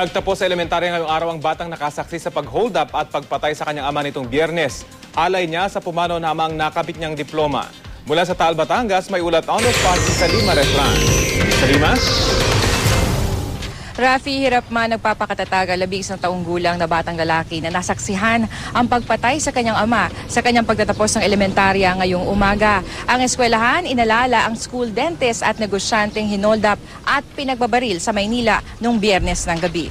Nagtapos sa elementarya ngayong araw ang batang nakasaksi sa pag-hold up at pagpatay sa kanyang ama nitong Biyernes. Alay niya sa pumanaw na amang nakabit niyang diploma. Mula sa Taal, Batangas, may ulat on the spot si Salima Refran. Salima? Rafi, hirap man nagpapakatataga, 11 taong gulang na batang lalaki na nasaksihan ang pagpatay sa kanyang ama sa kanyang pagtatapos ng elementarya ngayong umaga. Ang eskwelahan inalala ang school dentist at negosyanteng hinoldap at pinagbabaril sa Maynila noong Biyernes ng gabi.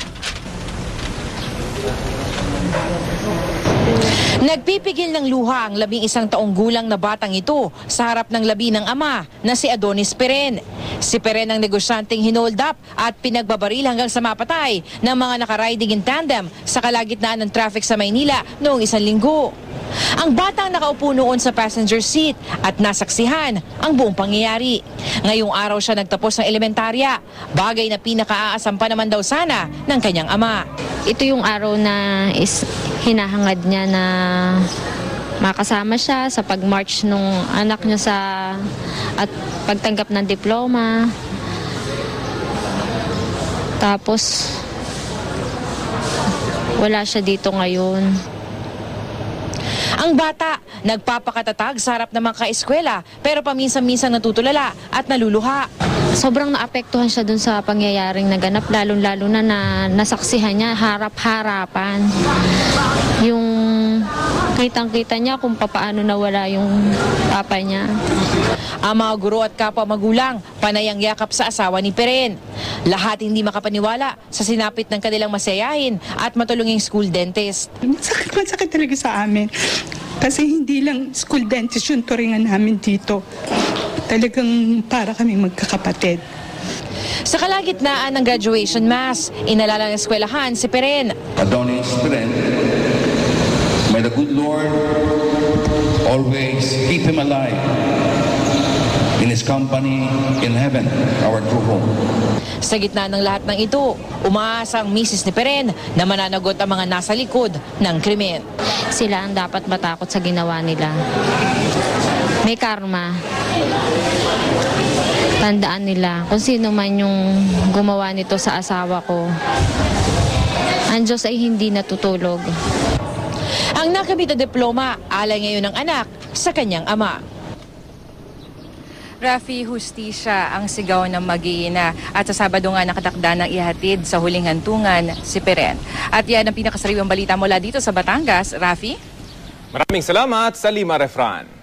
Nagpipigil ng luha ang 11 taong gulang na batang ito sa harap ng labi ng ama na si Adonis Peren. Si Peren ang negosyanteng hinold up at pinagbabaril hanggang sa mapatay ng mga nakariding in tandem sa kalagitnaan ng traffic sa Maynila noong 1 linggo. Ang batang nakaupo noon sa passenger seat at nasaksihan ang buong pangyayari. Ngayong araw siya nagtapos ng elementarya, bagay na pinakaaasam pa naman daw sana ng kanyang ama. Ito yung araw na hinahangad niya na makasama siya sa pag-march nung anak niya at pagtanggap ng diploma. Tapos wala siya dito ngayon. Ang bata, nagpapakatatag sa harap ng mga kaeskwela pero paminsan-minsan natutulala at naluluha. Sobrang naapektuhan siya dun sa pangyayaring naganap, lalo-lalo na nasaksihan niya harap-harapan. Yung kitang-kita niya kung paano nawala yung papa niya. Ang mga guro at kapwa magulang, panayang yakap sa asawa ni Peren. Lahat hindi makapaniwala sa sinapit ng kanilang masayahin at matulunging school dentist. Masakit talaga sa amin. Kasi hindi lang school dentist yung turingan namin dito. Talagang para kami magkakapatid. Sa kalagitnaan ng graduation mass, inalala ng eskwelahan si Peren. Adonis Peren, may the good Lord always keep him alive in His company in heaven, our true home. Sa gitna ng lahat ng ito, umaasa ang misis ni Peren na mananagot ang mga nasa likod ng krimen. Sila ang dapat matakot sa ginawa nila. May karma. Tandaan nila kung sino man yung gumawa nito sa asawa ko. Ang Diyos ay hindi natutulog. Ang nakabit na diploma, alay ngayon ng anak sa kanyang ama. Rafi, hustisya ang sigaw ng mag-iina at sa Sabado nga nakatakda ng ihatid sa huling hantungan si Peren. At yan ang pinakasariwang balita mula dito sa Batangas. Rafi? Maraming salamat, Salima Refran.